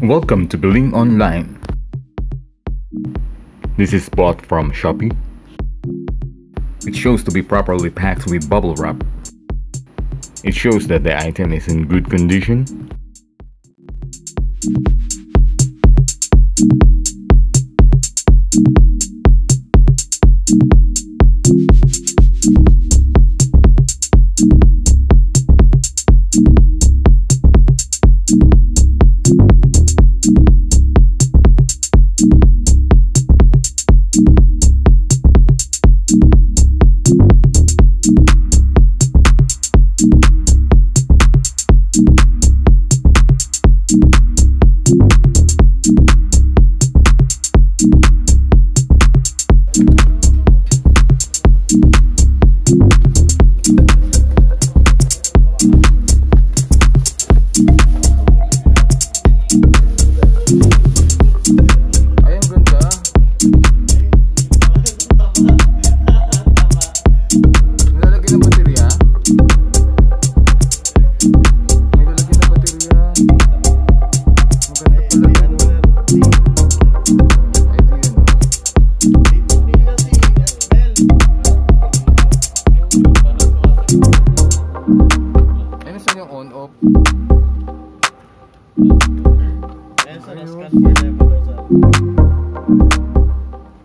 Welcome to Billing Online. This is bought from Shopee. It shows to be properly packed with bubble wrap. It shows that the item is in good condition.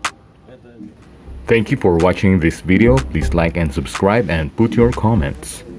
Thank you for watching this video. Please like and subscribe and put your comments.